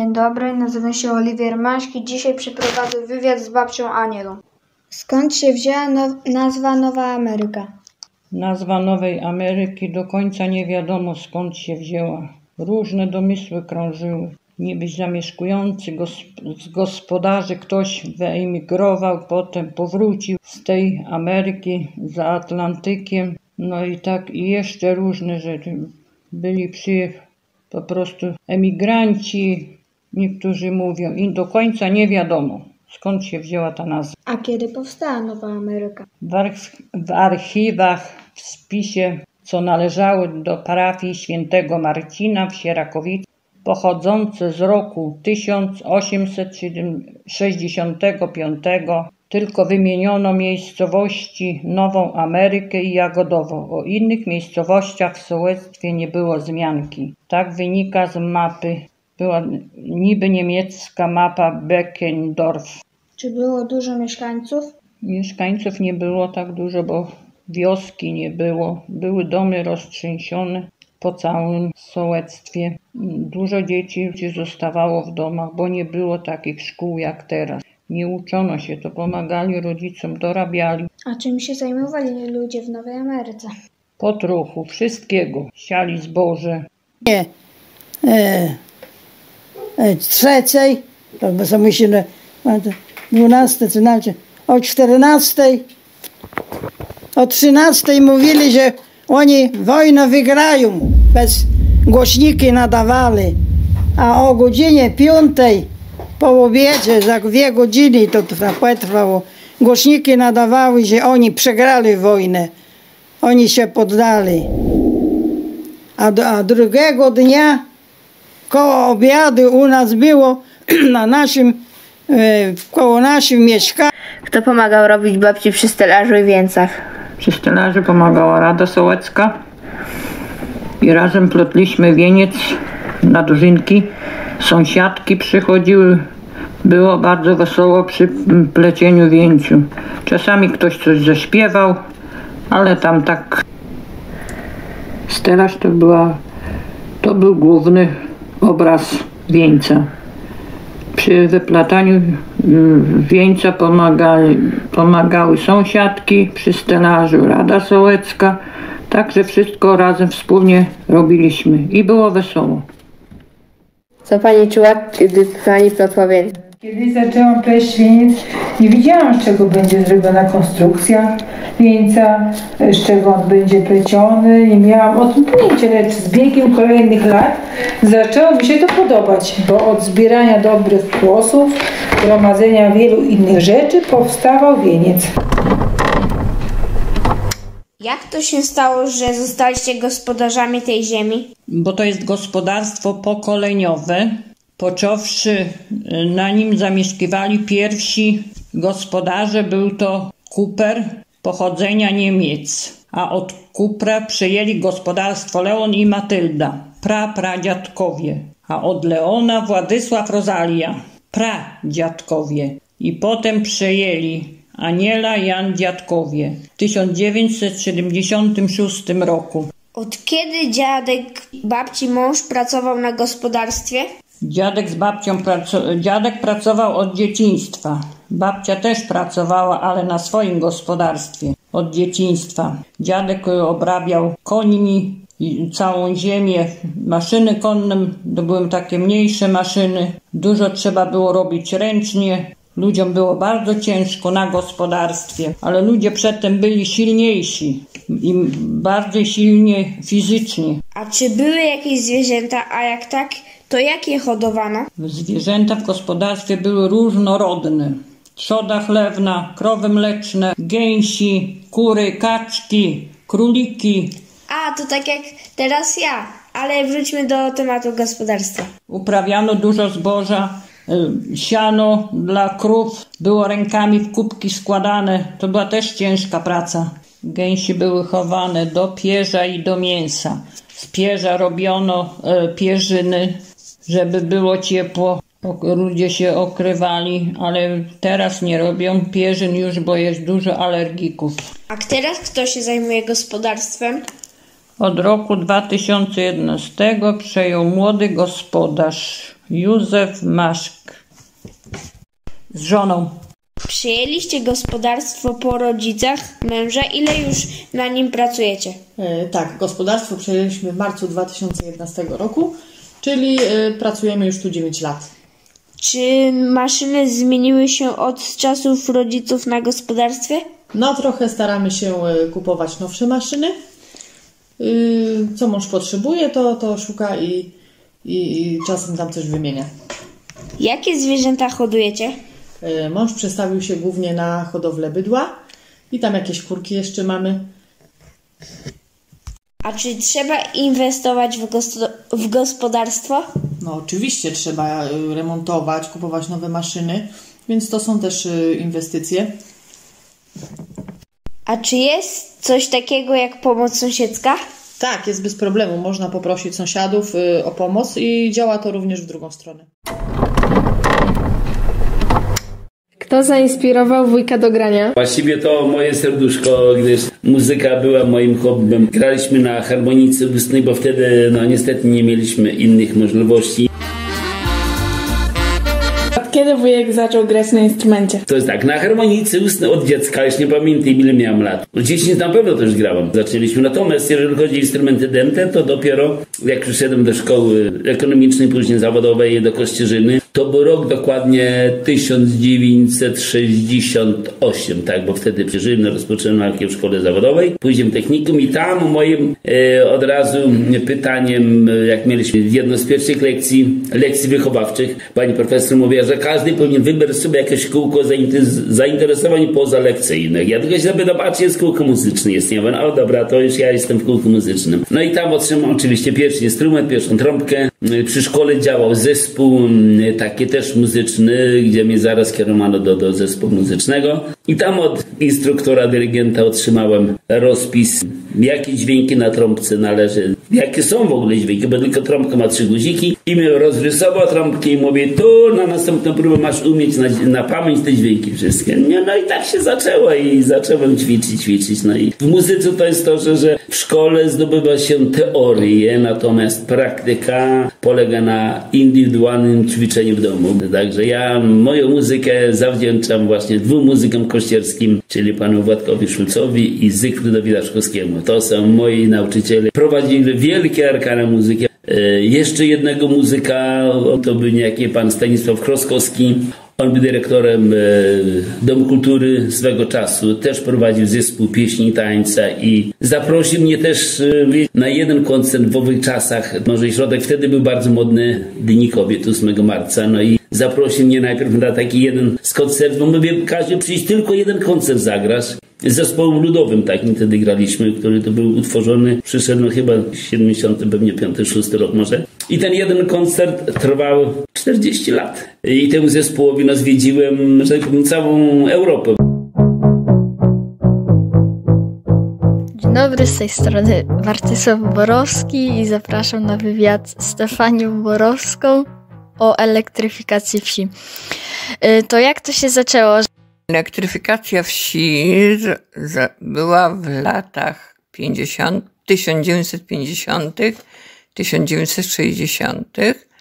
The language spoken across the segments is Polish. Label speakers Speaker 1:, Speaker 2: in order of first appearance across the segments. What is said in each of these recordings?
Speaker 1: Dzień dobry, nazywam się Oliwier Mański. Dzisiaj przeprowadzę wywiad z babcią Anielą. Skąd się wzięła nazwa Nowa Ameryka?
Speaker 2: Nazwa Nowej Ameryki do końca nie wiadomo skąd się wzięła. Różne domysły krążyły. Niby zamieszkujący z gospodarzy ktoś wyemigrował, potem powrócił z tej Ameryki za Atlantykiem. No i tak i jeszcze różne rzeczy. Byli po prostu emigranci, niektórzy mówią, i do końca nie wiadomo skąd się wzięła ta nazwa.
Speaker 1: A kiedy powstała Nowa Ameryka?
Speaker 2: W archiwach, w spisie, co należało do parafii świętego Marcina w Sierakowicy, pochodzące z roku 1865, tylko wymieniono miejscowości Nową Amerykę i Jagodowo. O innych miejscowościach w sołectwie nie było wzmianki. Tak wynika z mapy. Była niby niemiecka mapa Beckendorf.
Speaker 1: Czy było dużo mieszkańców?
Speaker 2: Mieszkańców nie było tak dużo, bo wioski nie było. Były domy roztrzęsione po całym sołectwie. Dużo dzieci zostawało w domach, bo nie było takich szkół jak teraz. Nie uczono się, to pomagali rodzicom, dorabiali.
Speaker 1: A czym się zajmowali ludzie w Nowej Ameryce?
Speaker 2: Po trochu, wszystkiego. Siali zboże.
Speaker 3: Trzeciej, to co musimy 12, czy znaczy o 14, o 13 mówili, że oni wojnę wygrają. Bez głośniki nadawali. A o godzinie 5 po obiedzie, za 2 godziny to trwało, głośniki nadawały, że oni przegrali wojnę. Oni się poddali. A drugiego dnia koło obiadu u nas było koło naszym mieszkaniu.
Speaker 4: Kto pomagał robić babci przy stelażu i wieńcach?
Speaker 2: Przy stelażu pomagała Rada Sołecka i razem plotliśmy wieniec na dożynki. Sąsiadki przychodziły. Było bardzo wesoło przy plecieniu wieńcu. Czasami ktoś coś zaśpiewał, ale tam tak. Stelaż to był główny obraz wieńca. Przy wyplataniu wieńca pomagały sąsiadki, przy stelażu Rada Sołecka. Także wszystko razem wspólnie robiliśmy i było wesoło.
Speaker 4: Co pani czuła, kiedy pani plotła wieńce?
Speaker 5: Kiedy zaczęłam pleść wieniec, nie wiedziałam, z czego będzie zrobiona konstrukcja wieńca, z czego on będzie pleciony. Nie miałam o tym pojęcia, lecz z biegiem kolejnych lat zaczęło mi się to podobać, bo od zbierania dobrych głosów, gromadzenia wielu innych rzeczy powstawał wieniec.
Speaker 6: Jak to się stało, że zostaliście gospodarzami tej ziemi?
Speaker 2: Bo to jest gospodarstwo pokoleniowe. Począwszy na nim zamieszkiwali pierwsi gospodarze, był to Kuper pochodzenia Niemiec, a od Kupra przejęli gospodarstwo Leon i Matylda, pradziadkowie, a od Leona Władysław Rozalia, pradziadkowie, i potem przejęli Aniela i Jan dziadkowie w 1976 roku.
Speaker 6: Od kiedy dziadek babci mąż pracował na gospodarstwie?
Speaker 2: Dziadek pracował od dzieciństwa. Babcia też pracowała, ale na swoim gospodarstwie od dzieciństwa. Dziadek obrabiał końmi całą ziemię. Maszyny konne to były takie mniejsze maszyny. Dużo trzeba było robić ręcznie. Ludziom było bardzo ciężko na gospodarstwie, ale ludzie przedtem byli silniejsi i bardziej silnie fizycznie.
Speaker 6: A czy były jakieś zwierzęta, a jak tak, to jak je hodowano?
Speaker 2: Zwierzęta w gospodarstwie były różnorodne. Trzoda chlewna, krowy mleczne, gęsi, kury, kaczki, króliki.
Speaker 6: A, to tak jak teraz ja, ale wróćmy do tematu gospodarstwa.
Speaker 2: Uprawiano dużo zboża. Siano dla krów było rękami w kubki składane. To była też ciężka praca. Gęsi były chowane do pierza i do mięsa. Z pierza robiono pierzyny, żeby było ciepło. Ludzie się okrywali, ale teraz nie robią pierzyn już, bo jest dużo alergików.
Speaker 6: A teraz kto się zajmuje gospodarstwem?
Speaker 2: Od roku 2011 przejął młody gospodarz Józef Maszk z żoną.
Speaker 6: Przyjęliście gospodarstwo po rodzicach męża. Ile już na nim pracujecie?
Speaker 7: Tak, gospodarstwo przejęliśmy w marcu 2011 roku, czyli pracujemy już tu 9 lat.
Speaker 6: Czy maszyny zmieniły się od czasów rodziców na gospodarstwie?
Speaker 7: No trochę staramy się kupować nowsze maszyny. Co mąż potrzebuje, to szuka i czasem tam coś wymienia.
Speaker 6: Jakie zwierzęta hodujecie?
Speaker 7: Mąż przestawił się głównie na hodowlę bydła i tam jakieś kurki jeszcze mamy.
Speaker 6: A czy trzeba inwestować w gospodarstwo?
Speaker 7: No oczywiście trzeba remontować, kupować nowe maszyny, więc to są też inwestycje.
Speaker 6: A czy jest coś takiego jak pomoc sąsiedzka?
Speaker 7: Tak, jest bez problemu. Można poprosić sąsiadów o pomoc i działa to również w drugą stronę.
Speaker 8: Kto zainspirował wujka do grania?
Speaker 9: Właściwie to moje serduszko, gdyż muzyka była moim hobbym. Graliśmy na harmonice ustnej, bo wtedy niestety nie mieliśmy innych możliwości.
Speaker 8: Od kiedy wujek zaczął grać na instrumencie?
Speaker 9: To jest tak, na harmonice ustnej od dziecka, już nie pamiętam ile miałem lat. 10 na pewno też grałem. Zaczęliśmy. Natomiast jeżeli chodzi o instrumenty dęte, to dopiero jak przyszedłem do szkoły ekonomicznej, później zawodowej do Kościerzyny, to był rok dokładnie 1968, tak, bo wtedy przyszedłem, rozpocząłem naukę w szkole zawodowej, później w technikum i tam moim od razu pytaniem, jak mieliśmy jedną z pierwszych lekcji wychowawczych, pani profesor mówiła, że każdy powinien wybrać sobie jakieś kółko zainteresowań pozalekcyjnych. Ja tylko się zapytam, a czy jest kółko muzyczne? Jest, nie wiem, no dobra, to już ja jestem w kółku muzycznym. No i tam otrzymałem oczywiście pierwszy instrument, pierwszą trąbkę. Przy szkole działał zespół taki też muzyczny, gdzie mnie zaraz kierowano do zespołu muzycznego. I tam od instruktora, dyrygenta otrzymałem rozpis, jakie dźwięki na trąbce należy, jakie są w ogóle dźwięki, bo tylko trąbka ma 3 guziki i mi rozrysował trąbkę i mówi, tu na następną próbę masz umieć na pamięć te dźwięki wszystkie. No i tak się zaczęło i zacząłem ćwiczyć. No i w muzyce to jest to, że w szkole zdobywa się teorię, natomiast praktyka polega na indywidualnym ćwiczeniu w domu. Także ja moją muzykę zawdzięczam właśnie 2 muzykom kościerskim, czyli panu Władkowi Szulcowi i Zygfrydowi Daszkowskiemu. To są moi nauczyciele. Prowadzili wielkie arkana muzyki. Jeszcze jednego muzyka, to był niejaki pan Stanisław Kroskowski. On był dyrektorem Domu Kultury swego czasu. Też prowadził zespół pieśni i tańca i zaprosił mnie też na jeden koncert w owych czasach. Może środek wtedy był bardzo modny, Dni Kobiet 8 marca. No i zaprosił mnie najpierw na taki jeden z koncertów. Bo mówię, Kaziu, przyjść tylko jeden koncert zagrasz. Z zespołem ludowym takim wtedy graliśmy, który to był utworzony, przyszedł chyba 70, pewnie 5-6 rok może. I ten jeden koncert trwał 40 lat. I temu zespołowi zwiedziłem, że tak powiem, całą Europę.
Speaker 10: Dzień dobry, z tej strony Wartysław Borowski i zapraszam na wywiad z Stefanią Borowską o elektryfikacji wsi. To jak to się zaczęło?
Speaker 11: Elektryfikacja wsi była w latach 1950., 1960.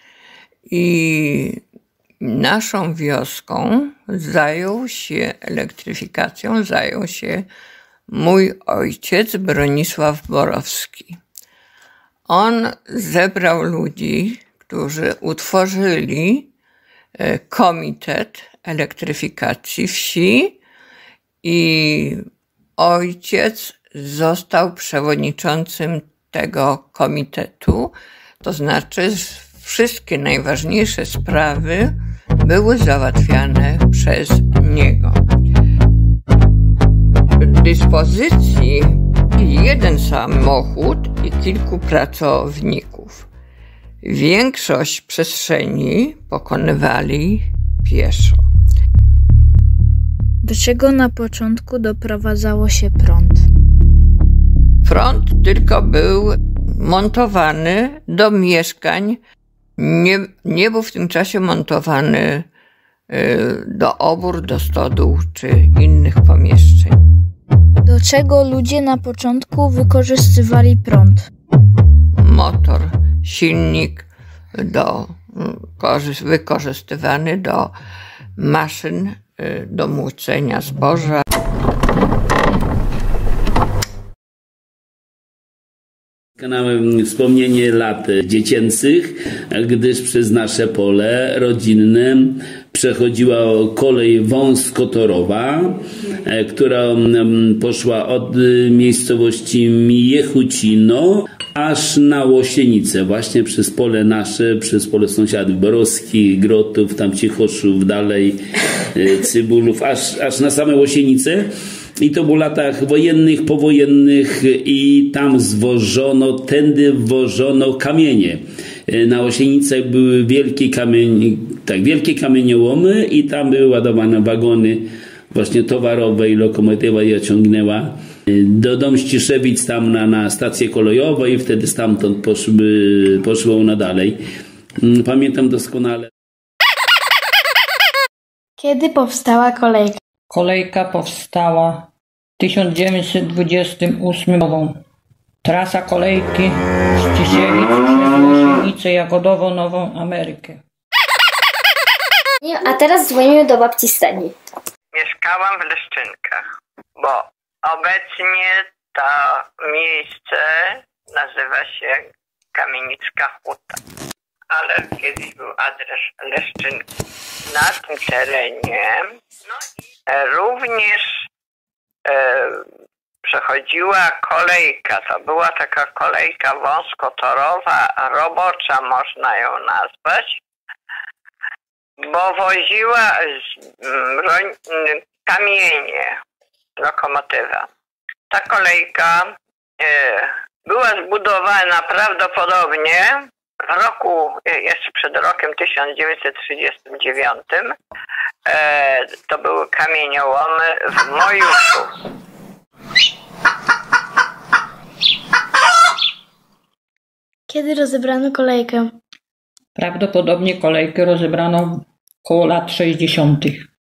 Speaker 11: I naszą wioską zajął się elektryfikacją, mój ojciec Bronisław Borowski. On zebrał ludzi, którzy utworzyli komitet elektryfikacji wsi i ojciec został przewodniczącym tego komitetu, to znaczy wszystkie najważniejsze sprawy były załatwiane przez niego. W dyspozycji jeden samochód i kilku pracowników. Większość przestrzeni pokonywali pieszo.
Speaker 10: Do czego na początku doprowadzało się prąd?
Speaker 11: Prąd tylko był montowany do mieszkań, nie był w tym czasie montowany do obór, do stodół czy innych pomieszczeń.
Speaker 10: Do czego ludzie na początku wykorzystywali prąd?
Speaker 11: Motor, silnik do wykorzystywany do maszyn, do młócenia zboża.
Speaker 9: Kanałem wspomnienie lat dziecięcych, gdyż przez nasze pole rodzinne przechodziła kolej wąskotorowa, która poszła od miejscowości Jechucino aż na Łosienicę, właśnie przez pole nasze, przez pole sąsiadów Borowskich, Grotów, tam Cichoszów, dalej Cybulów, aż na same Łosienice. I to było w latach wojennych, powojennych i tam tędy wwożono kamienie. Na Łosienicach były wielkie kamieniołomy i tam były ładowane wagony właśnie towarowe i lokomotywa je ciągnęła do Domściszewic tam na stację kolejową i wtedy stamtąd poszło ona dalej. Pamiętam doskonale.
Speaker 6: Kiedy powstała kolejka?
Speaker 2: Kolejka powstała w 1928 roku. Trasa kolejki z Ciszewic przez Łosienicę, Jagodowo, Nową Amerykę.
Speaker 12: A teraz dzwonimy do babci Stani.
Speaker 11: Mieszkałam w Leszczynkach, bo obecnie to miejsce nazywa się Kamienicka Huta. Ale kiedyś był adres Leszczynki. Na tym terenie również przechodziła kolejka. To była taka kolejka wąskotorowa, robocza można ją nazwać, bo woziła kamienie, lokomotywa. Ta kolejka była zbudowana prawdopodobnie w roku, jeszcze przed rokiem 1939, to były kamieniołomy w Mojuszu.
Speaker 6: Kiedy rozebrano kolejkę?
Speaker 2: Prawdopodobnie kolejkę rozebrano koło lat 60.